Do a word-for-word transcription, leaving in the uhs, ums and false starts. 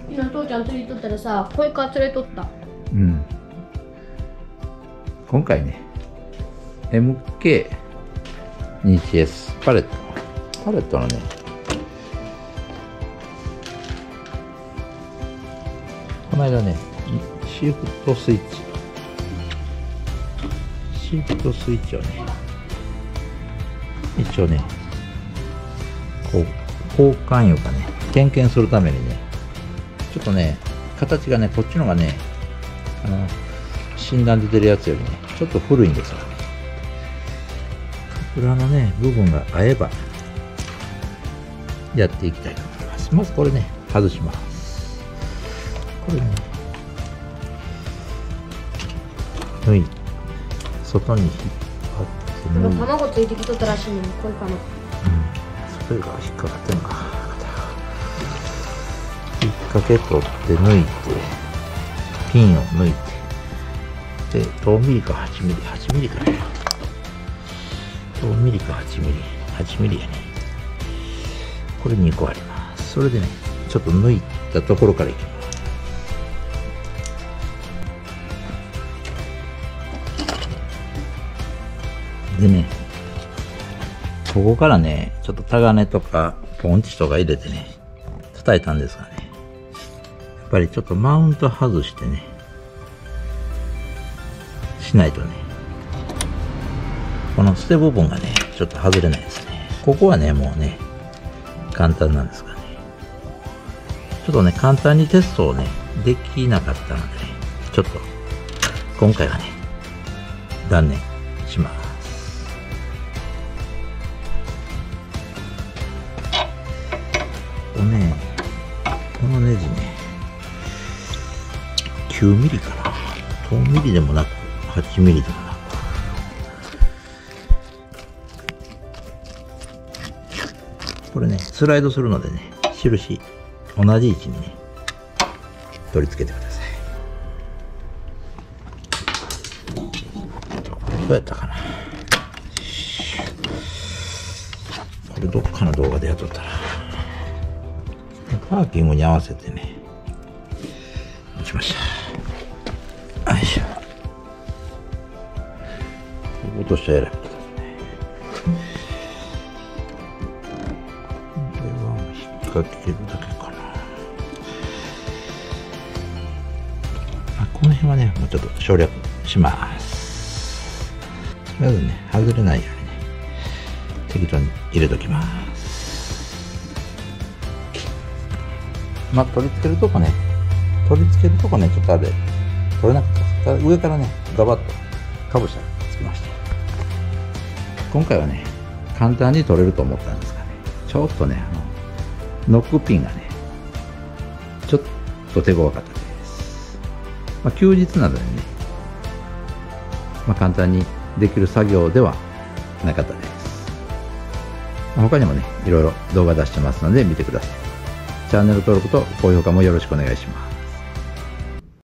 昨日父ちゃん釣りとったらさ、コイカ釣れとった。 うん。今回ね、エムケーにじゅうエス パレット。パレットのね、この間ね、シフトスイッチ。シフトスイッチをね、一応ね、こう、交換いうかね、点検するためにね、ちょっとね、形がね、こっちのがね、あの、診断で出るやつよりね、ちょっと古いんですよ。カプラのね、部分が合えば、やっていきたいと思います。まずこれね、外します。これね、抜いて、外に引っ張って抜いて。 卵ついてきとったらしいのに、コイカの。うん。 それが引っかかってんのか。引っ掛け取って抜いて、ピンを抜いて、で、とおミリかはちミリ、はちミリかね。とおミリかはちミリ、はちミリやね。これにこあります。それでね、ちょっと抜いたところからいきます。でね、ここからね、ちょっとタガネとかポンチとか入れてね、叩いたんですがね、やっぱりちょっとマウント外してね、しないとね、この捨て部分がね、ちょっと外れないですね。ここはね、もうね、簡単なんですがね、ちょっとね、簡単にテストをね、できなかったのでね、ちょっと、今回はね、断念します。このね、このネジね、きゅうミリかな。とおミリでもなく、はちミリでもなく。これね、スライドするのでね、印、同じ位置にね、取り付けてください。どうやったかな。これどっかの動画でやっとったら。パーキングに合わせてね、打ちました。よいしょ。落としたやられてですね。これは引っ掛けるだけかな。あ、この辺はね、もうちょっと省略します。とりあえずね、外れないようにね、適当に入れときます。まあ、取り付けるとこね、取り付けるとこね、ちょっとあれ、取れなかったです。上からね、ガバッとかぶしたらつきました。今回はね、簡単に取れると思ったんですがね、ちょっとね、あの、ノックピンがね、ちょっと手強かったです。まあ、休日などでね、まあ、簡単にできる作業ではなかったです。まあ、他にもね、いろいろ動画出してますので見てください。チャンネル登録と高評価もよろしくお願いします。